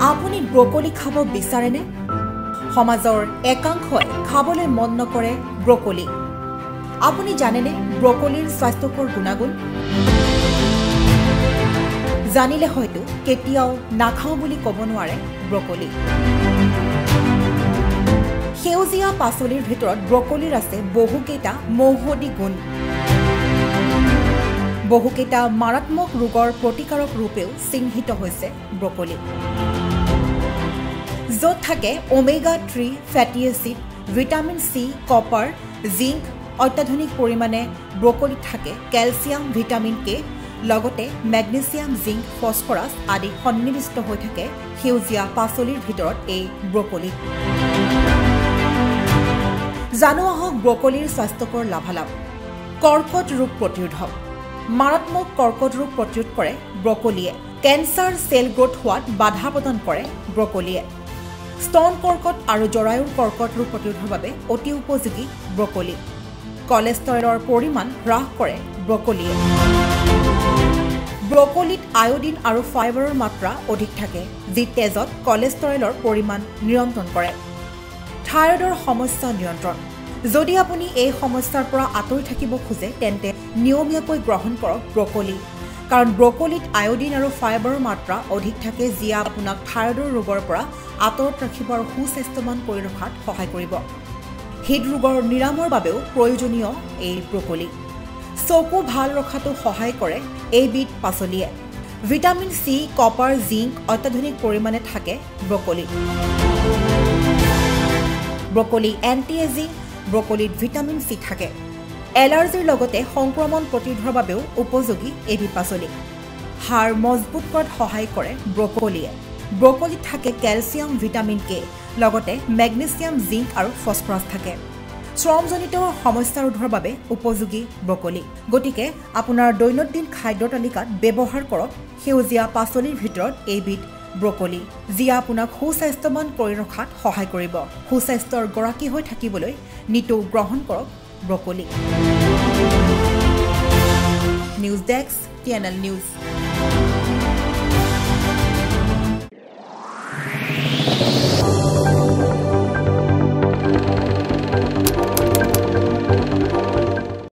আপুনি ব্ৰকলি খাব বিচাৰেনে? সমাজৰ একাংশই খাবলৈ মন নকৰে ব্ৰকলি। আপুনি জানেনে ব্ৰকলিৰ স্বাস্থ্যকৰ গুণাগুণ? জানিলে হয়তো কেতিয়াও নাখাওঁ বুলি ক'ব নোৱাৰে ব্ৰকলি। সেউজীয়া পাচলিৰ ভিতৰত ব্ৰকলিৰ আছে বহুকেইটা মৌহদী গুণ। বহুকেইটা মাৰাত্মক ৰোগৰ প্ৰতিকাৰক ৰূপেও চিহ্নিত হৈছে ব্ৰকলি। য'ত থাকে omega three fatty acid, vitamin C, copper, zinc, অত্যাধুনিক পৰিমাণে ব্ৰকলিত থাকে কেলছিয়াম, ভিটামিন কে, লগতে মেগনেছিয়াম, জিংক, ফছফৰাছ আদি সন্নিৱিষ্ট হৈ থাকে সেউজীয়া পাচলিৰ ভিতৰত এই ব্ৰকলিত। জানো আহক ব্ৰকলিৰ স্বাস্থ্যকৰ লাভালাভ। কৰ্কট ৰোগ প্ৰতিৰোধক। মাৰাত্মক কৰ্কট ৰোগ প্ৰতিৰোধ কৰে ব্ৰকলিয়ে। কেঞ্চাৰ চেল গ্ৰোথ হোৱাত বাধা প্ৰদান কৰে ব্ৰকলিয়ে। স্তন কৰ্কট আৰু জৰায়ুৰ কৰ্কট ৰোগ প্ৰতিৰোধৰ বাবে অতি উপযোগী ব্ৰকলি। কলেষ্টৰেলৰ পৰিমাণ হ্ৰাস কৰে ব্ৰকলিয়ে। ব্ৰকলিত আয়োডিন আৰু ফাইবাৰৰ মাত্ৰা অধিক থাকে, যি তেজত কলেষ্টৰেলৰ পৰিমাণ নিয়ন্ত্ৰণ কৰে। থাইৰয়ডৰ সমস্যা নিয়ন্ত্ৰণ। যদি আপুনি এই সমস্যাৰ পৰা আঁতৰি থাকিব খোজে তেন্তে নিয়মীয়াকৈ গ্ৰহণ কৰক ব্ৰকলি, কাৰণ ব্ৰকলিত আয়োডিন আৰু ফাইবাৰৰ মাত্ৰা অধিক থাকে, যিয়ে আপোনাক থাইৰয়ডৰ ৰোগৰ পৰা আঁতৰত ৰাখিব আৰু সুস্বাস্থ্যৱান কৰি ৰখাত সহায় কৰিব। হৃদৰোগৰ নিৰাময়ৰ বাবেও প্ৰয়োজনীয় এই ব্ৰকলি। চকু ভাল ৰখাটো সহায় কৰে এইবিধ পাচলিয়ে। ভিটামিন চি, কপাৰ, জিংক অত্যাধুনিক পৰিমাণে থাকে ব্ৰকলিত। Broccoli anti aging. ব্ৰকলিত ভিটামিন চি থাকে। এলাৰ্জিৰ লগতে সংক্ৰমণ প্ৰতিৰোধৰ বাবেও উপযোগী এইবিধ পাচলি। হাড় মজবুত কৰাত সহায় কৰে ব্ৰকলিয়ে। ব্ৰকলিত থাকে কেলছিয়াম, ভিটামিন কে, লগতে মেগনেছিয়াম, জিংক আৰু ফছফৰাছ থাকে। শ্ৰমজনিত সমস্যা ৰোধৰ বাবে উপযোগী ব্ৰকলি। গতিকে আপোনাৰ দৈনন্দিন খাদ্য তালিকাত ব্যৱহাৰ কৰক সেউজীয়া পাচলিৰ ভিতৰত এইবিধ ব্ৰকলি, যিয়ে আপোনাক সুস্বাস্থ্যৱান কৰি ৰখাত সহায় কৰিব। সুস্বাস্থ্যৰ গৰাকী হৈ থাকিবলৈ নিতৌ গ্ৰহণ কৰক broccoli. News desk, TNL news.